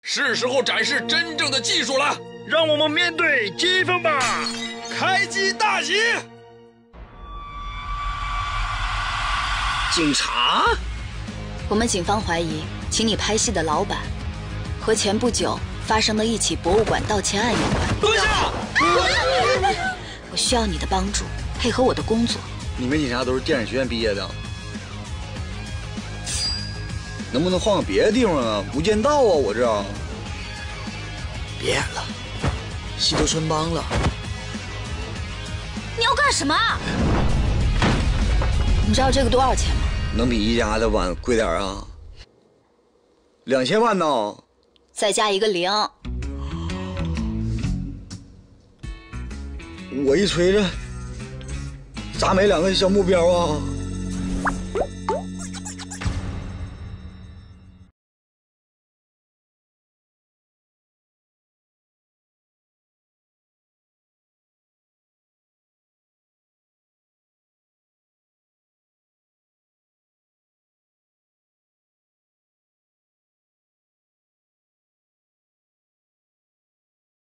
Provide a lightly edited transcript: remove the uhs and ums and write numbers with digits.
是时候展示真正的技术了。 让我们面对机锋吧！ 开机大吉！ 警察？ 我们警方怀疑，请你拍戏的老板和前不久发生的一起博物馆盗窃案有关。 蹲下！ 我需要你的帮助，配合我的工作。 你们警察都是电影学院毕业的，能不能换个别的地方啊？无间道啊，我这。 别演了，戏都穿帮了。 你要干什么？你知道这个多少钱吗？ 能比一家的碗贵点啊？2000万呢？ 再加一个0。 我一锤子，砸没2个小目标啊！